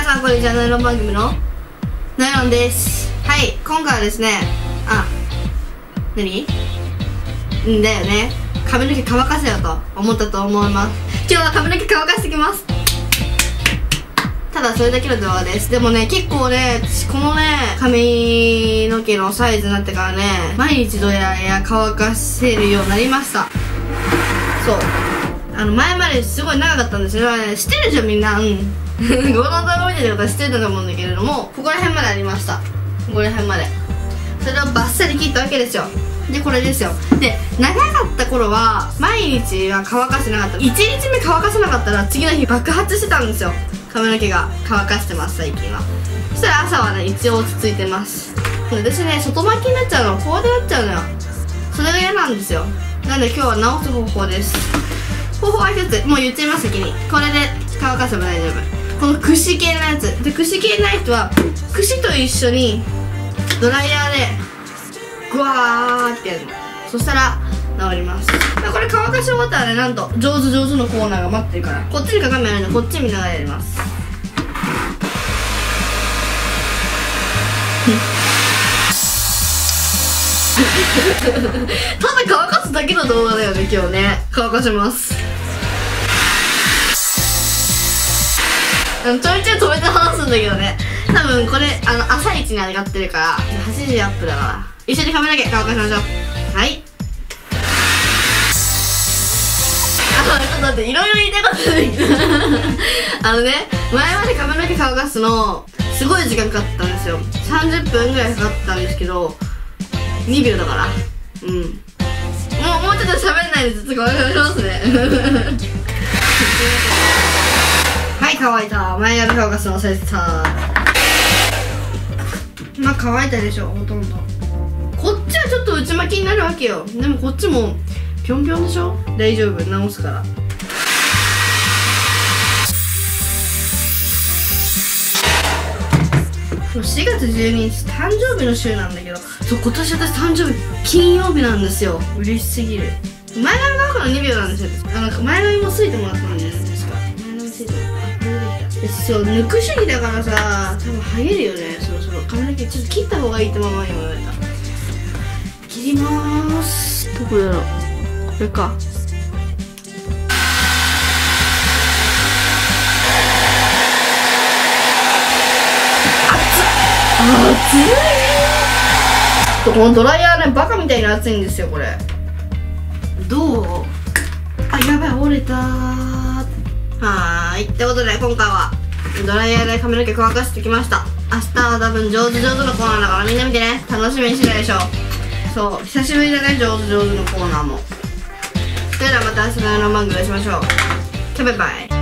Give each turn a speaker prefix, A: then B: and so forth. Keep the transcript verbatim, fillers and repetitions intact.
A: さんこんにちは、ナイロン番組のナイロンです。はい、今回はですね、あ、何んだよね、髪の毛乾かせよと思ったと思います。今日は髪の毛乾かしてきます。ただそれだけの動画です。でもね、結構ね、私このね、髪の毛のサイズになってからね、毎日ドライヤー乾かせるようになりました。そう、あの前まですごい長かったんですよね。知ってるじゃんみんな。うん、この動画見てる方は知ってると思うんだけれども、ここら辺までありました。ここら辺までそれをバッサリ切ったわけですよ。でこれですよ。で長かった頃は毎日は乾かしてなかった。いちにちめ乾かせなかったら次の日爆発してたんですよ。髪の毛が乾かしてます、最近は。そしたら朝はね、一応落ち着いてます。私ね、外巻きになっちゃうの、こうでなっちゃうのよ。それが嫌なんですよ。なんで今日は直す方法です。方法は一つ、もう言っちゃいます、先に。これで乾かせば大丈夫。この櫛系のやつで、櫛系ない人は櫛と一緒にドライヤーでグワーってやるの。そしたら治ります。これ乾かし終わったらね、なんと上手上手のコーナーが待ってるから、こっちに鏡あるのでこっち見ながらやります。ただ乾かすだけの動画だよね、今日ね。乾かします。ちょいちょい止めて話すんだけどね、多分これあの朝一に上がってるからはちじアップだから、一緒に髪の毛乾かしましょう。はい。あ、ちょっと待って、いろいろ言いたいこと出てきた。あのね、前まで髪の毛乾かすのすごい時間かかったんですよ。さんじゅっぷんぐらいかかったんですけど、にびょうだから、うん、もうもうちょっと喋んないでずっと乾かしますね。はい、乾いた。前髪乾かすの忘れてた。まあ乾いたでしょ、ほとんど。こっちはちょっと内巻きになるわけよ。でもこっちもぴょんぴょんでしょ。大丈夫、直すから。しがつじゅうににち誕生日の週なんだけど、そう、今年私誕生日金曜日なんですよ。嬉しすぎる。前髪乾くのにびょうなんですよ。あの前髪もすいてもらったんじゃないですか。前髪すいてもらった。そう、抜く主義だからさ、多分ハゲるよね。そろそろ髪の毛ちょっと切った方がいいってママにも言われた。切りまーす。どこだろう、これか。熱い。このドライヤーね、バカみたいに熱いんですよ、これ。どう？あ、やばい、折れたー。はーい。ってことで、今回はドライヤーで髪の毛乾かしてきました。明日は多分上手上手のコーナーだから、みんな見てね。楽しみにしてるでしょ。そう、久しぶりだね、上手上手のコーナーも。それではまた明日の番組でしましょう。バイバイ。